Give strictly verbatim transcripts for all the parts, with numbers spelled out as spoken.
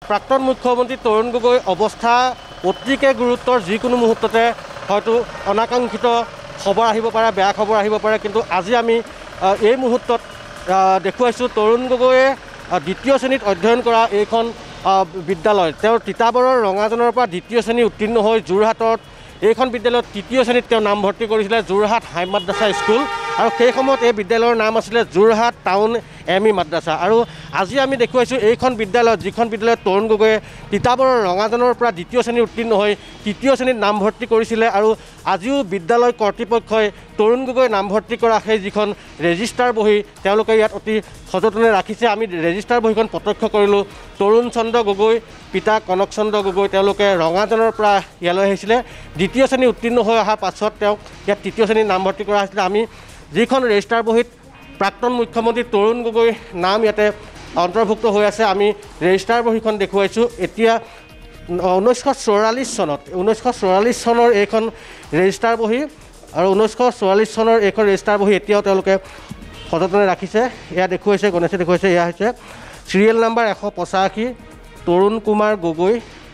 প্ৰাক্তন মুখ্যমন্ত্ৰী তৰুণ গগৈ অৱস্থা অতিকে গুৰুতৰ যিকোনো মুহূৰ্ততে হয়তো অনাকাংক্ষিত খবৰ আহিব পাৰে বেয়া খবৰ আহিব পাৰে কিন্তু আজি আমি এই মুহূৰ্তত দেখুৱাইছোঁ তৰুণ গগৈয়ে দ্বিতীয় শ্ৰেণীত অধ্যয়ন কৰা এইখন বিদ্যালয় তেওঁৰ তিতাবৰৰ ৰঙাজনৰ পৰা দ্বিতীয় শ্ৰেণী উত্তীৰ্ণ হৈ যোৰহাটত এইখন বিদ্যালয়ত তৃতীয় শ্ৰেণীত তেওঁ নামভৰ্তি কৰিছিলে যোৰহাট হাই মাদ্ৰাছা স্কুল আৰু সেই সময়ত এই বিদ্যালয়ৰ নাম আছিলে যোৰহাট টাউন এম ই মাদ্ৰাছা আৰু আজি আমি দেখুৱাইছোঁ এইখন বিদ্যালয়ত যিখন বিদ্যালয়ত তৰুণ গগৈয়ে তিতাবৰৰ ৰঙাজনৰ পৰা দ্বিতীয় শ্ৰেণীত উত্তীৰ্ণ হৈ তৃতীয় শ্ৰেণীত নামভৰ্তি কৰিছিলে আৰু আজিও বিদ্যালয় কৰ্তৃপক্ষই তৰুণ গগৈ নামভৰ্তি কৰা সেই যিখন ৰেজিষ্টাৰ বহী তেওঁলোকে ইয়াত অতি সযতনে ৰাখিছে আমি ৰেজিষ্টাৰ বহীখন প্ৰত্যক্ষ কৰিলোঁ তৰুণ চন্দ্ৰ গগৈ পিতা কনক চন্দ্ৰ গগৈ তেওঁলোকে ৰঙাজনৰ পৰা ইয়ালৈ আহিছিলে দ্বিতীয় শ্ৰেণী উত্তীৰ্ণ হৈ অহাৰ পাছত তেওঁক ইয়াত তৃতীয় শ্ৰেণীত নামভৰ্তি কৰা হৈছিলে আমি যিখন ৰেজিষ্টাৰ বহীত প্ৰাক্তন মুখ্যমন্ত্ৰী তৰুণ গগৈ নাম ইয়াতে অন্তৰ্ভুক্ত হৈ আছে আমি ৰেজিষ্টাৰ বহীখন দেখুৱাইছোঁ এতিয়া ঊনৈছশ চৌৰাল্লিছ চনত ঊনৈছশ চৌৰাল্লিছ চনৰ এইখন ৰেজিষ্টাৰ বহী আৰু ঊনৈছশ চৌৰাল্লিছ চনৰ এইখন ৰেজিষ্টাৰ বহী এতিয়াও তেওঁলোকে সযতনে ৰাখিছে এয়া দেখুৱাইছে গণেশে দেখুৱাইছে এয়া হৈছে চিৰিয়েল নাম্বাৰ এশ পঁচাশী তৰুণ কুমাৰ গগৈ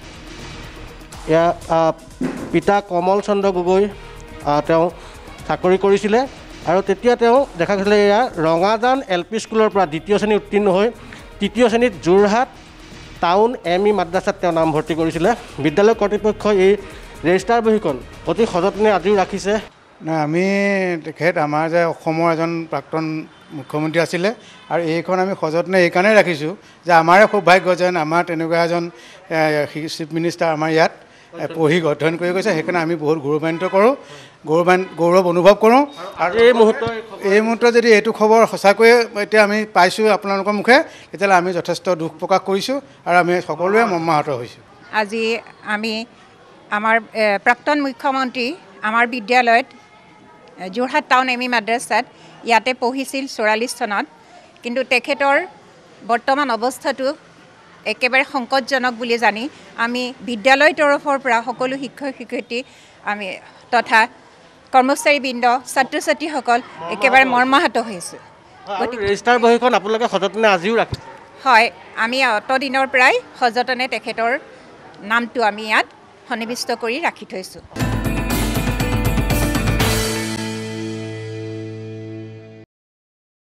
এয়া পিতা কমল চন্দ্ৰ গগৈ তেওঁ চাকৰি কৰিছিলে আৰু তেতিয়া তেওঁ দেখা গৈছিলে এয়া ৰঙাজান এল পি স্কুলৰ পৰা দ্বিতীয় শ্ৰেণী উত্তীৰ্ণ হৈ তৃতীয় শ্ৰেণীত যোৰহাট টাউন এম ই মাদ্ৰাছাত তেওঁ নামভৰ্তি কৰিছিলে বিদ্যালয় কৰ্তৃপক্ষই এই ৰেজিষ্টাৰ বহীখন অতি সযতনে আজিও ৰাখিছে নাই আমি তেখেত আমাৰ যে অসমৰ এজন প্ৰাক্তন মুখ্যমন্ত্ৰী আছিলে আৰু এইখন আমি সযতনে এইকাৰণে ৰাখিছোঁ যে আমাৰে সৌভাগ্য যেন আমাৰ তেনেকুৱা এজন চিফ মিনিষ্টাৰ আমাৰ ইয়াত পঢ়ি অধ্যয়ন কৰি গৈছে সেইকাৰণে আমি বহুত গৌৰৱান্বিত কৰোঁ গৌৰৱান গৌৰৱ অনুভৱ কৰোঁ আৰু এই মুহূৰ্ত এই মুহূৰ্তত যদি এইটো খবৰ সঁচাকৈয়ে এতিয়া আমি পাইছোঁ আপোনালোকৰ মুখে তেতিয়াহ'লে আমি যথেষ্ট দুখ প্ৰকাশ কৰিছোঁ আৰু আমি সকলোৱে মৰ্মাহত হৈছোঁ আজি আমি আমাৰ প্ৰাক্তন মুখ্যমন্ত্ৰী আমাৰ বিদ্যালয়ত যোৰহাট টাউন এম ই মাদ্ৰাছাত ইয়াতে পঢ়িছিল চৌৰাল্লিছ চনত কিন্তু তেখেতৰ বৰ্তমান অৱস্থাটো একেবাৰে সংকটজনক বুলি জানি আমি বিদ্যালয়ৰ তৰফৰ পৰা সকলো শিক্ষক শিক্ষয়িত্ৰী আমি তথা কৰ্মচাৰীবৃন্দ ছাত্ৰ ছাত্ৰীসকল একেবাৰে মৰ্মাহত হৈছোঁ ৰেজিষ্টাৰ বহীখন আপোনালোকে সযতনে আজিও ৰাখিছে হয় আমি অতদিনৰ পৰাই সযতনে তেখেতৰ নামটো আমি ইয়াত সন্নিৱিষ্ট কৰি ৰাখি থৈছোঁ